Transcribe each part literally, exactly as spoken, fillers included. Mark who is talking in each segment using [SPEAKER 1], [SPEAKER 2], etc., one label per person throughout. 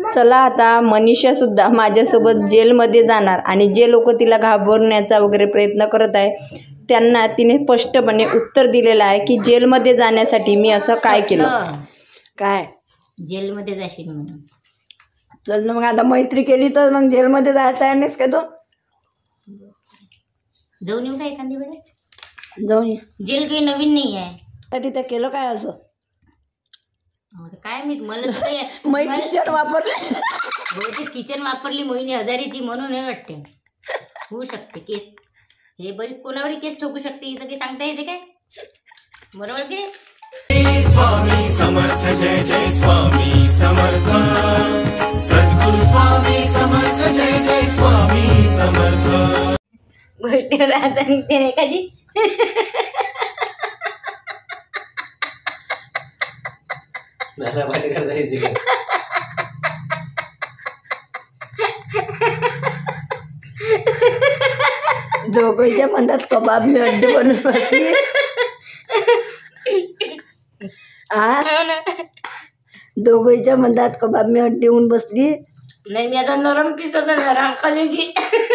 [SPEAKER 1] चला आता मनीषा सुद्धा माझ्यासोबत जेलमध्ये जाणार आणि जे लोक तिला घाबरण्याचा वगैरे प्रयत्न करत आहे त्यांना तिने स्पष्टपणे उत्तर दिलेलं आहे की जेलमध्ये जाण्यासाठी मी असं काय केलं.
[SPEAKER 2] काय
[SPEAKER 3] जेलमध्ये जाशील म्हणून.
[SPEAKER 2] चल ना मग आता मैत्री केली तर मग जेलमध्ये जायचं आहे नाहीस का तो.
[SPEAKER 3] जाऊन येऊ का एखादी वेळेस.
[SPEAKER 2] जाऊन ये.
[SPEAKER 3] जेल काही नवीन नाही आहे.
[SPEAKER 2] साठी त्या केलं काय असं
[SPEAKER 3] काय मी मला तर काही
[SPEAKER 2] मै किचन वापरले.
[SPEAKER 3] बहुतेक किचन वापरली मोहिनी हजारीची म्हणून हे वाटते. होऊ शकते केस. हे बरी कोणावरही केस ठोकू शकते. इथं काही सांगता यायचे काय. बरोबर की
[SPEAKER 4] स्वामी समर्थ जय जय स्वामी समर्थ सद्गुरु स्वामी समर्थ जय जय स्वामी समर्थ.
[SPEAKER 3] गोष्टीवर असं निघते नाही का जी.
[SPEAKER 2] दोघीच्या मनात कबाब मी अड्डे बनवून बसली. दोघीच्या मनात कबाब मी अड्डे होऊन बसली.
[SPEAKER 3] नाही मी आता नरम पीस होता नरम कलेजी.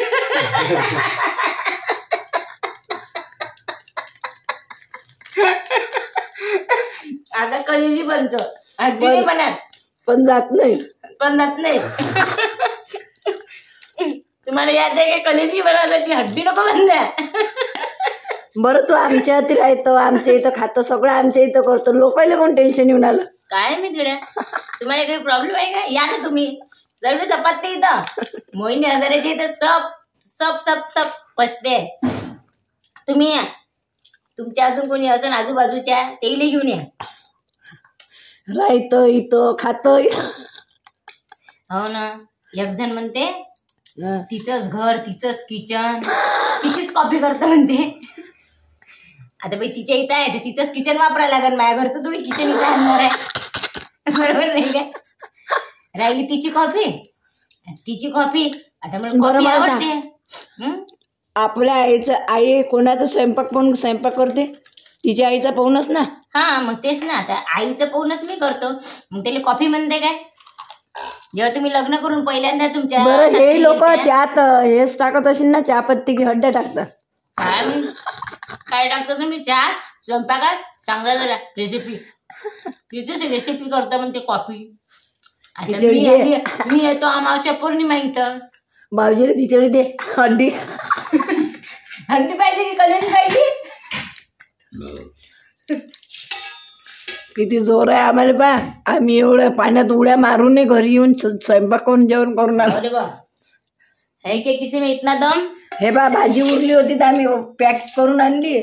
[SPEAKER 3] आता कलेजी बनतो. हड्डी बनत
[SPEAKER 2] पण जात नाही.
[SPEAKER 3] पण जात नाही. तुम्हाला याद आहे का कलेजी बनवायसाठी हड्डी नको बनजा.
[SPEAKER 2] बरं तू आमच्या हाती राहतो आमच्या इथं खातं सगळं आमच्या इथं करतो. लोकांना कोण टेन्शन येऊन आलं
[SPEAKER 3] काय मी तिकडे. तुम्हाला काही प्रॉब्लेम आहे का. या ना तुम्ही सर्व सपात ते इथं मोहिनी हजाराच्या इथं सब सब सब सब पसते. तुम्ही या. तुमच्या अजून कोणी असं आजूबाजूच्या तेही घेऊन या.
[SPEAKER 2] राहतं इथं खातं.
[SPEAKER 3] हो ना. एक जण म्हणते तिचंच घर तिचंच किचन तिचीच कॉपी करतं म्हणते. आता बाई तिच्या इथं आहे तर तिचंच किचन वापरायला लागेल. माझ्या घरचं थोडी किचन इथं आणणार आहे. बरोबर नाही का. राहिली तिची कॉफी तिची कॉफी. आता मला आवडते.
[SPEAKER 2] आपल्या आईचं आई कोणाचा स्वयंपाक पाहून स्वयंपाक करते. तिच्या आईचा पाहूनच ना.
[SPEAKER 3] हा मग तेच ना. आता आईचं पाहूनच मी करतो. मग त्याला कॉफी म्हणते काय. जेव्हा तुम्ही लग्न करून पहिल्यांदा तुमच्या
[SPEAKER 2] बरं हे लोक चहात हेच टाकत असेल ना चहा पत्ती की हड्डे टाकतात.
[SPEAKER 3] काय काय टाकतो तुम्ही चहा स्वयंपाकात. सांगा जरा रेसिपी. तिचीच रेसिपी करतो म्हणते कॉफी. आता मी मी येतो अमावस्या पौर्णिमा इथं.
[SPEAKER 2] भाऊजीला खिचडी दे. हड्डी
[SPEAKER 3] हड्डी पाहिजे की कलेजी पाहिजे.
[SPEAKER 2] किती जोर आहे आम्हाला बा. आम्ही एवढ्या पाण्यात उड्या मारून नाही घरी येऊन स्वयंपाक करून जेवण करून आलो.
[SPEAKER 3] अरे बा है के किसी में इतना दम.
[SPEAKER 2] हे बा भाजी उरली होती तर आम्ही पॅक करून आणली.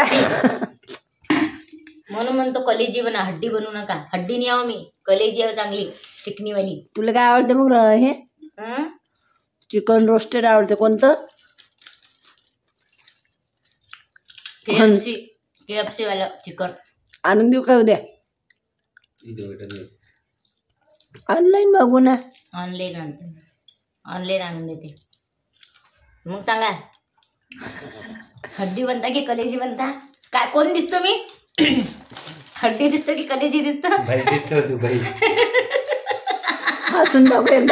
[SPEAKER 3] म्हणून म्हणतो कलेजी बना हड्डी बनवू नका. हड्डी नाही आहो मी कलेजी आहो चांगली चिकनीवाली.
[SPEAKER 2] तुला काय आवडते मग हे चिकन रोस्टेड आवडते. कोणतं
[SPEAKER 3] केएफसी केएफसी वाला चिकन
[SPEAKER 2] आणून देऊ का उद्या. ऑनलाईन बघू ना.
[SPEAKER 3] ऑनलाईन आणते ऑनलाईन आणून देते. मग सांगा हड्डी बनता की कलेजी बनता. काय कोण दिसतो मी. हड्डी दिसतो की कलेजी दिसतो.
[SPEAKER 5] दिसतो तू बाई.
[SPEAKER 2] हसून बघू एकदा.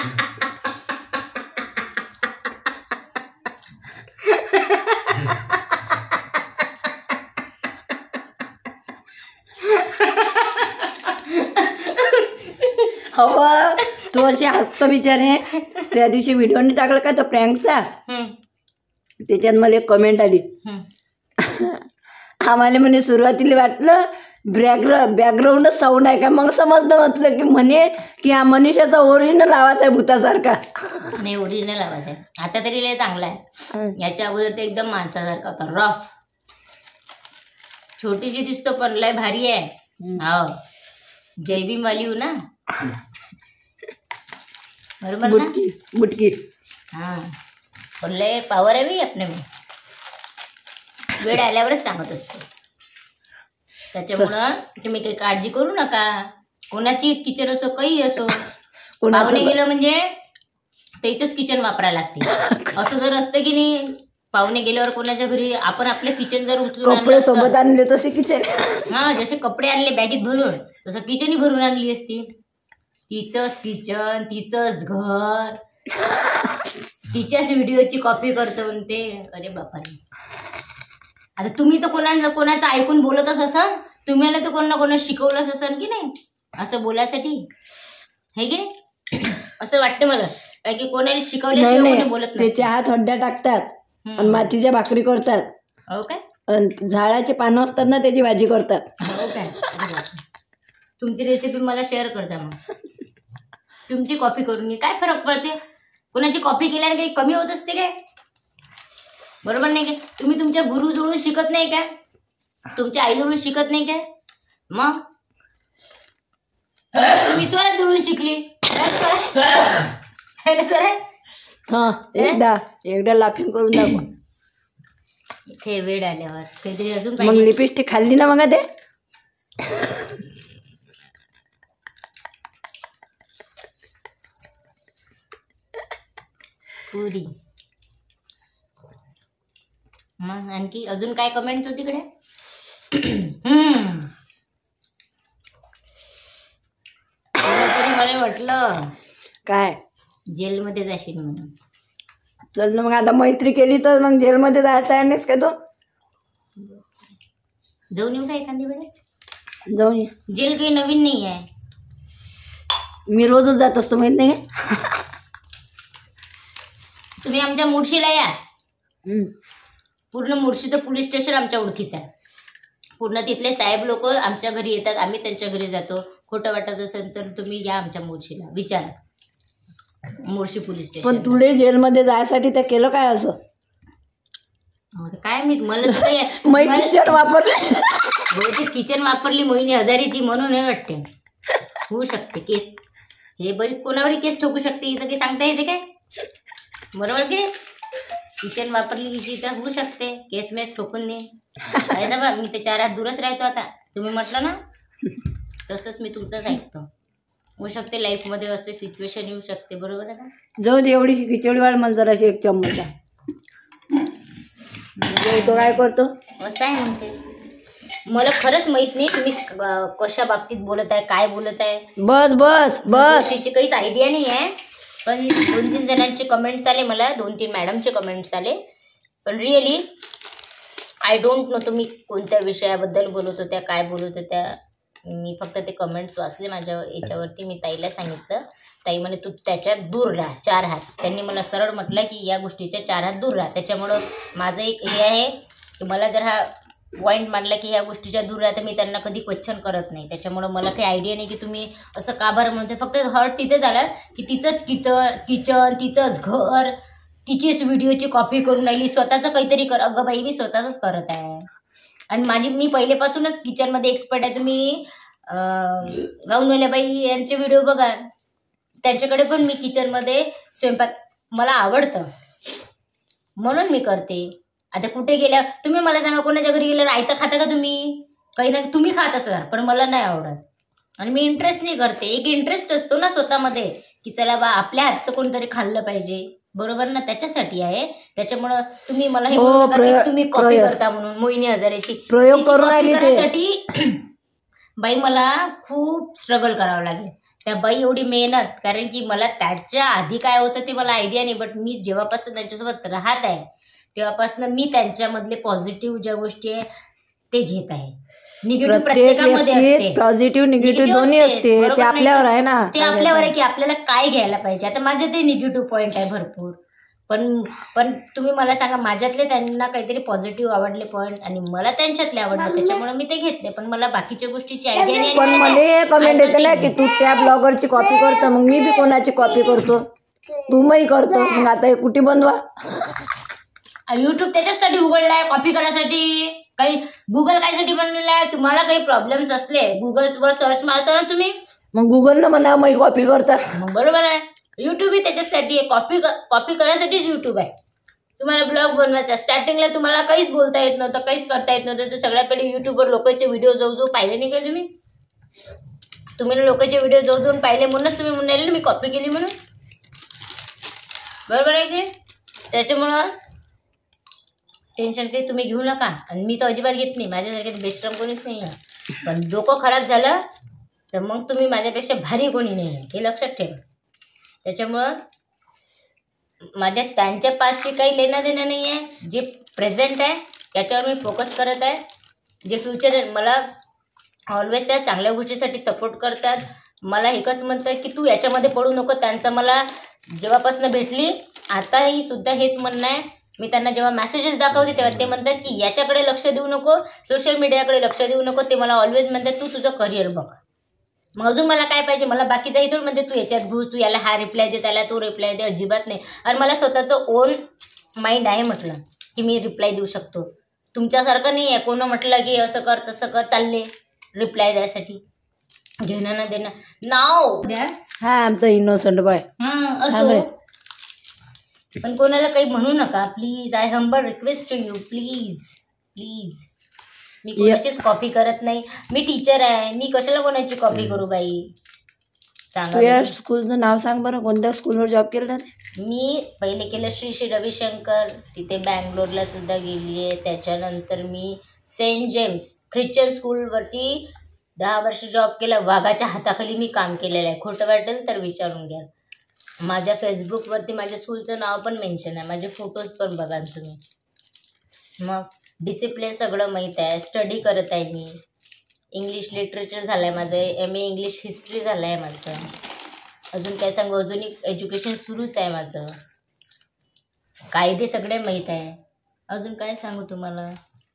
[SPEAKER 2] हवं तू असे हसतो बिचारे. त्या दिवशी व्हिडिओ नाही टाकला का तो प्रँकचा. त्याच्यात मला एक कमेंट आली. आम्हाला म्हणे सुरुवातीला वाटलं बॅकग्राऊंड बॅकग्राऊंडच साऊंड आहे का. मग समजलं म्हटलं की म्हणे की हा मनीषाचा ओरिजिनल आवाज आहे भूतासारखा.
[SPEAKER 3] नाही ओरिजिनल आवाज आहे. आता तरी लय चांगला आहे. याच्या अगोदर ते एकदम माणसासारखा होता रफ. छोटीशी दिसतो पण लय भारी आहे. हो जैबी वाली हूँ ना. बरोबर ना.
[SPEAKER 2] बुटकी बुटकी.
[SPEAKER 3] हाँ पण लय पावर आहे भी अपने में. वेळ आल्यावरच सांगत असतो. त्याच्यामुळं तुम्ही काही काळजी करू नका. कोणाची किचन असो काही असो पाहुणे गेलं म्हणजे त्याचंच किचन वापरायला लागते. असं जर असतं की नाही पाहुणे गेल्यावर कोणाच्या घरी आपण आपलं किचन जर उचलून
[SPEAKER 2] कपडे सोबत आणले तसे किचन.
[SPEAKER 3] हा जसे कपडे आणले बॅगेत भरून तसं किचनही भरून आणली असती. तिचंच किचन, तिचंच घर, तिच्याच व्हिडिओची कॉपी करतो म्हणते. अरे बापारे, आता तुम्ही तर कोणा कोणाचं ऐकून बोलतच असाल, तुम्हाला तर कोणा कोणा शिकवलंच असाल की नाही असं बोलायसाठी, हे की नाही? असं वाटतं मला, कारण की कोणाला
[SPEAKER 2] नाही
[SPEAKER 3] शिकवल्याशिवाय कोणी
[SPEAKER 2] नाही
[SPEAKER 3] बोलत
[SPEAKER 2] ते
[SPEAKER 3] नाही.
[SPEAKER 2] चहात हड्ड्या टाकतात
[SPEAKER 3] हम्म.
[SPEAKER 2] आणि मातीच्या भाकरी करतात
[SPEAKER 3] हो काय?
[SPEAKER 2] आणि झाडाचे पानं असतात ना त्याची भाजी करतात.
[SPEAKER 3] हो काय? अरे बापरे. तुमची रेसिपी मला शेअर करता मग. तुमची कॉपी करून घे, काय फरक पडते? कोणाची कॉपी केल्याने काही कमी होत असते काय? बरोबर नाही काय? तुम्ही तुमच्या गुरु जवळून शिकत नाही काय? तुमच्या आईजवळून शिकत नाही काय? मग तुम्ही स्वरात जुळून शिकली.
[SPEAKER 2] हा एकदा एकदा लाफिंग करून दाखव.
[SPEAKER 3] इथे वेळ आल्यावर काहीतरी अजून
[SPEAKER 2] मग
[SPEAKER 3] पाहिजे.
[SPEAKER 2] लिपस्टिक खाल्ली ना मग ते.
[SPEAKER 3] पुरी. मग आणखी अजून काय कमेंट होती तिकडे? हम्म तरी मला वाटलं
[SPEAKER 2] काय
[SPEAKER 3] जेलमध्ये जाशील म्हणून.
[SPEAKER 2] चल ना मग आता मैत्री केली तर मग जेलमध्ये जायला तयार नाहीस का तो?
[SPEAKER 3] जाऊन येऊ का एखादी वेळेस?
[SPEAKER 2] जाऊन ये.
[SPEAKER 3] जेल काही नवीन नाही आहे.
[SPEAKER 2] मी रोजच जात असतो माहित नाही का?
[SPEAKER 3] तुम्ही आमच्या मुळशीला या.
[SPEAKER 2] हम्म.
[SPEAKER 3] पूर्ण मुळशीचं पोलीस स्टेशन आमच्या ओळखीचं आहे. पूर्ण तिथले साहेब लोक आमच्या घरी येतात, आम्ही त्यांच्या घरी जातो. खोटं वाटत असेल तर तुम्ही या आमच्या मुळशीला, विचारा. मुळशी पोलीस
[SPEAKER 2] पण
[SPEAKER 3] स्टेशन.
[SPEAKER 2] तुले जेलमध्ये जायसाठी ते केलं काय असं?
[SPEAKER 3] काय मी मला तर काही
[SPEAKER 2] मै
[SPEAKER 3] मला-
[SPEAKER 2] किचन वापरले.
[SPEAKER 3] बहुतेक किचन वापरली मोहिनी हजारीची म्हणून हे वाटते. होऊ शकते केस, हे बरी कोणावरही केस ठोकू शकते, इथं काही सांगता येते काय? बरोबर की किचन वापरली की तर होऊ शकते केस मेस ठोकून दे. आहे ना बा, मी ते चार हात दूरच राहतो. आता तुम्ही म्हटलं ना तसंच मी तुमचंच ऐकतो. होऊ शकते लाईफमध्ये असं सिच्युएशन येऊ शकते. बरोबर आहे ना?
[SPEAKER 2] जाऊ दे, एवढीशी खिचडी वाढ मला जराशी एक चम्मचा. तो काय करतो?
[SPEAKER 3] असं आहे म्हणते. मला खरंच माहित नाही तुम्ही अं, कशा बाबतीत बोलत आहे, काय बोलत आहे.
[SPEAKER 2] बस बस बस.
[SPEAKER 3] त्याची काहीच आयडिया नाही आहे. पण दोन तीन जणांचे कमेंट्स आले मला, दोन तीन मॅडमचे कमेंट्स आले. पण रिअली आय डोंट नो तुम्ही कोणत्या विषयाबद्दल बोलत होत्या, काय बोलत होत्या. मी फक्त ते कमेंट्स वाचले माझ्या याच्यावरती. मी ताईला सांगितलं, ताई म्हणे तू त्याच्यात दूर राहा, चार हात. त्यांनी मला सरळ म्हटलं की या गोष्टीच्या चार हात दूर राहा. त्याच्यामुळं माझं एक हे आहे की मला जर हा पॉईंट मांडला की ह्या गोष्टीच्या दूर राहता, मी त्यांना कधी क्वेश्चन करत नाही. त्याच्यामुळं मला काही आयडिया नाही की तुम्ही असं का बरं म्हणते. फक्त हर्ट तिथे झालं की तिचंच किचन किचन तिचंच घर, तिचीच व्हिडिओची कॉपी करून राहिली. स्वतःचं काहीतरी कर. अगं बाई, मी स्वतःच करत आहे. आणि माझी मी पहिलेपासूनच किचनमध्ये एक्सपर्ट आहे. तुम्ही गाऊनवाल्या बाई यांचे व्हिडिओ बघा, त्यांच्याकडे पण मी किचनमध्ये स्वयंपाक मला आवडतं म्हणून मी करते. आता कुठे गेल्या तुम्ही मला सांगा, कोणाच्या घरी गेल्यावर आयतं खाता का तुम्ही? काही ना तुम्ही खात असाल, पण मला नाही आवडत. आणि मी इंटरेस्ट नाही करते. एक इंटरेस्ट असतो ना स्वतःमध्ये की चला बा आपल्या हातचं कोणतरी खाल्लं पाहिजे. बरोबर ना? त्याच्यासाठी आहे. त्याच्यामुळं तुम्ही मला हे
[SPEAKER 2] हो,
[SPEAKER 3] बोलू नका की
[SPEAKER 2] प्रयोग-
[SPEAKER 3] तुम्ही कॉपी
[SPEAKER 2] प्रयोग.
[SPEAKER 3] करता म्हणून. मोहिनी हजारेची
[SPEAKER 2] प्रयोग
[SPEAKER 3] तिची
[SPEAKER 2] करून
[SPEAKER 3] copy
[SPEAKER 2] राहिली ते.
[SPEAKER 3] करण्यासाठी बाई मला खूप स्ट्रगल करावं लागेल. त्या बाई एवढी मेहनत, कारण की मला त्याच्या आधी काय होतं ते मला आयडिया नाही. बट मी जेव्हापासून त्यांच्यासोबत राहत आहे तेव्हापासून मी त्यांच्यामधले पॉझिटिव्ह ज्या गोष्टी आहे ते घेत आहे. निगेटिव्ह
[SPEAKER 2] प्रत्येक
[SPEAKER 3] प्रत्येकामध्ये
[SPEAKER 2] व्यक्तीत
[SPEAKER 3] असते,
[SPEAKER 2] पॉझिटिव्ह निगेटिव्ह दोन्ही
[SPEAKER 3] असते.
[SPEAKER 2] असते.
[SPEAKER 3] बरोबर
[SPEAKER 2] ते
[SPEAKER 3] नाही
[SPEAKER 2] आपल्यावर
[SPEAKER 3] का?
[SPEAKER 2] आहे ना.
[SPEAKER 3] ते आपल्यावर आहे की आपल्याला काय घ्यायला पाहिजे. आता माझे ते निगेटिव्ह पॉईंट आहे भरपूर, पण पण तुम्ही मला सांगा, माझ्यातले त्यांना काहीतरी पॉझिटिव्ह आवडले पॉईंट आणि मला त्यांच्यातले आवडले, त्याच्यामुळे मी ते घेतले. पण मला बाकीच्या गोष्टीची आयडिया नाही.
[SPEAKER 2] पण मला कमेंट येते ना की तू त्या ब्लॉगरची कॉपी करतो, मग मी बी कोणाची कॉपी करतो, तुम्ही करतो. मग आता हे कुठे बनवा?
[SPEAKER 3] युट्यूब त्याच्यासाठी उघडलाय, कॉपी करण्यासाठी. काही गुगल कायसाठी बनलेलं आहे? तुम्हाला काही प्रॉब्लेम्स असले गुगलवर सर्च मारता ना तुम्ही,
[SPEAKER 2] मग गुगलनं म्हणा मी कॉपी करतात.
[SPEAKER 3] मग बरोबर आहे. युट्यूब ही त्याच्यासाठी आहे, कॉपी कॉपी करण्यासाठीच युट्यूब आहे. तुम्हाला ब्लॉग बनवायचा, स्टार्टिंगला तुम्हाला काहीच बोलता येत नव्हतं, काहीच करता येत नव्हतं, तर सगळ्यात पहिले युट्यूबवर लोकांचे व्हिडिओ जाऊ जाऊ पाहिले नाही का तुम्ही? तुम्ही लोकांचे व्हिडिओ जाऊ जाऊन पाहिले म्हणूनच तुम्ही म्हणाले ना मी कॉपी केली म्हणून. बरोबर आहे की? त्याच्यामुळं टेन्शन काही तुम्ही घेऊ नका. आणि मी तर अजिबात घेत नाही. माझ्यासारखे बेश्रम कोणीच नाही आहे. पण डोकं खराब झालं तर मग तुम्ही माझ्यापेक्षा भारी कोणी नाही आहे हे लक्षात ठेवा. त्याच्यामुळं माझ्या त्यांच्या पासशी काही लेणं देणं नाही आहे. जे प्रेझेंट आहे त्याच्यावर मी फोकस करत आहे. जे फ्युचर आहे मला ऑलवेज त्या चांगल्या गोष्टीसाठी सपोर्ट करतात. मला एकच म्हणतं की तू याच्यामध्ये पडू नको. त्यांचं मला जेव्हापासून भेटली आताही सुद्धा हेच म्हणणं आहे. मी त्यांना जेव्हा मेसेजेस दाखवते तेव्हा ते म्हणतात की याच्याकडे लक्ष देऊ नको, सोशल मीडियाकडे लक्ष देऊ नको. ते मला ऑलवेज म्हणतात तू तुझं करिअर बघ. मग अजून मला काय पाहिजे? मला बाकीचाही थोडं म्हणते तू याच्यात घुस, तू याला हा रिप्लाय दे, त्याला तो रिप्लाय दे. अजिबात नाही. आणि मला स्वतःचं ओन माइंड आहे म्हटलं की मी रिप्लाय देऊ शकतो. तुमच्यासारखं नाही आहे कोण म्हटलं की असं कर तसं कर चालले रिप्लाय द्यायसाठी. घेणं ना देणं नाव द्या.
[SPEAKER 2] हा आमचा इनोसंट बॉय.
[SPEAKER 3] हां
[SPEAKER 2] हा
[SPEAKER 3] असं
[SPEAKER 2] बरं.
[SPEAKER 3] पण कोणाला काही म्हणू नका please. I humble request to you please please. मी कोणाचीच कॉपी करत नाही. मी टीचर आहे. मी कशाला कोणाची कॉपी करू बाई सांगा.
[SPEAKER 2] तू या
[SPEAKER 3] बरं.
[SPEAKER 2] स्कूलचं नाव सांग बरं, कोणत्या स्कूलवर जॉब केला रे?
[SPEAKER 3] मी पहिले केलं श्री श्री रविशंकर, तिथे बँगलोरला सुद्धा गेली आहे. त्याच्यानंतर मी सेंट जेम्स ख्रिश्चन स्कूलवरती दहा वर्ष जॉब केला. वाघाच्या हाताखाली मी काम केलेलं आहे. खोटं वाटेल तर विचारून घ्या. माझ्या फेसबुकवरती माझ्या स्कूलचं नाव पण मेन्शन आहे. माझे फोटोज पण बघा तुम्ही. मग डिसिप्लिन सगळं माहीत आहे. स्टडी करत आहे मी. इंग्लिश लिटरेचर झालं आहे माझं. एम ए इंग्लिश हिस्ट्री झालं आहे माझं. अजून काय सांगू, अजून एक एज्युकेशन सुरूच आहे माझं. कायदे सगळे माहीत आहे. अजून काय सांगू तुम्हाला.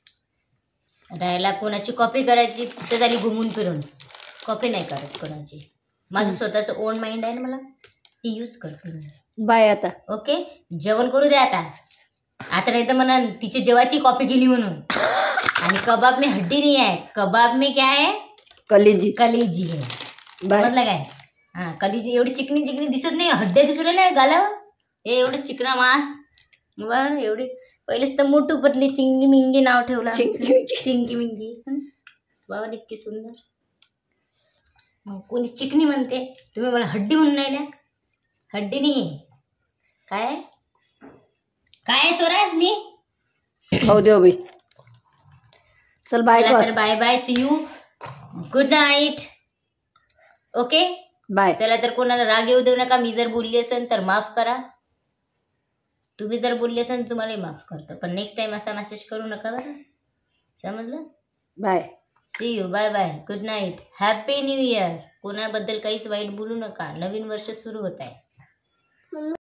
[SPEAKER 3] राहायला कोणाची कॉपी करायची तिथं झाली घुमून फिरून. कॉपी नाही करत कोणाची. माझं स्वतःचं ओन माइंड आहे ना मला, ती यूज करते मी.
[SPEAKER 2] बाय आता.
[SPEAKER 3] ओके जेवण करू द्या आता. आता नाही तर म्हणा तिची जेवाची कॉपी केली म्हणून. आणि कबाब में हड्डी नहीं है, कबाब में क्या है
[SPEAKER 2] कलेजी.
[SPEAKER 3] कलेजी है.
[SPEAKER 2] बाय.
[SPEAKER 3] समजलं काय. हां कलेजी एवढी चिकनी चिकनी दिसत नाही. हड्ड्या दिसू राहिल्या गालावर. हे एवढं चिकना मांस. बरं एवढी पहिलेच तर मोठू पतली चिंगी मिंगी नाव ठेवलं.
[SPEAKER 2] चिंगी मिंगी.
[SPEAKER 3] चिंगी मिंगी बाबा इतकी सुंदर. मग कोणी चिकनी म्हणते, तुम्ही मला हड्डी म्हणून राहिल्या. हड्डी नाही आहे. काय काय स्वराज मी
[SPEAKER 2] हो देव बाई. चल बाय
[SPEAKER 3] चला तर
[SPEAKER 2] कर.
[SPEAKER 3] Bye bye. See you. Good night. Okay
[SPEAKER 2] bye.
[SPEAKER 3] चला तर कोणाला राग येऊ देऊ नका. मी जर बोलली असेल तर माफ करा. तुम्ही जर बोलली असेल तर तुम्हालाही माफ करतो. पण नेक्स्ट टाइम असा मेसेज करू नका बरं. समजलं.
[SPEAKER 2] Bye.
[SPEAKER 3] See you. Bye bye. Good night. Happy new year. कोणाबद्दल काहीच वाईट बोलू नका. नवीन वर्ष सुरू होत आहे.